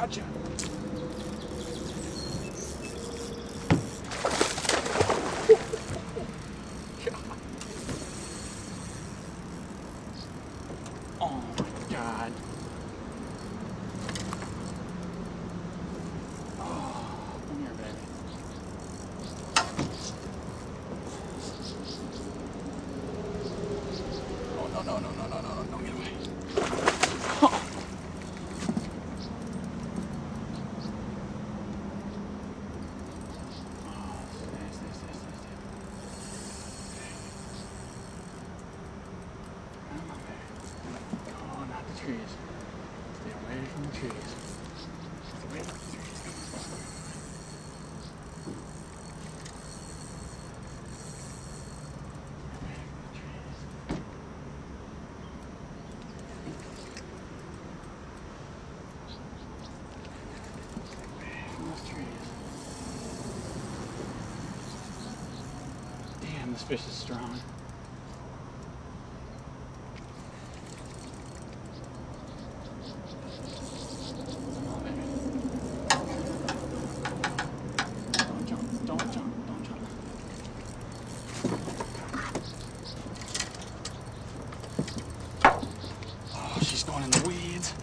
Gotcha. Oh my God. Oh, come here, baby. Oh, no, no, no, no, no, no, no, don't get away. Oh. Oh, not the trees. Stay away from the trees. Stay away from the trees. Damn, this fish is strong. Don't jump, don't jump, don't jump. Oh, she's going in the weeds.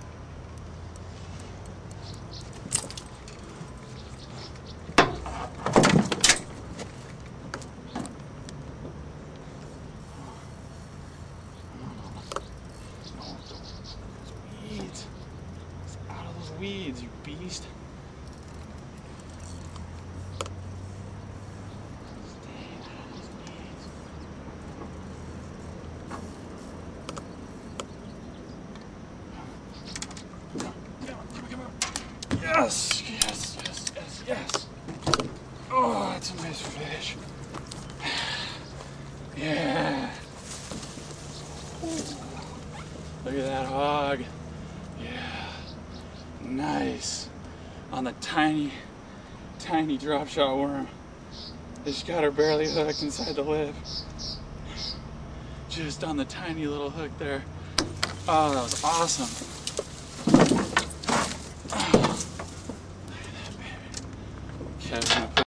Out of those weeds, you beast. Stay out of those weeds. Come on. Yes, yes, yes, yes, yes. Oh, that's a nice fish. Yeah. Look at that hog. Yeah. Nice. On the tiny, tiny drop shot worm. She's got her barely hooked inside the lip. Just on the tiny little hook there. Oh, that was awesome. Oh, look at that baby. Catching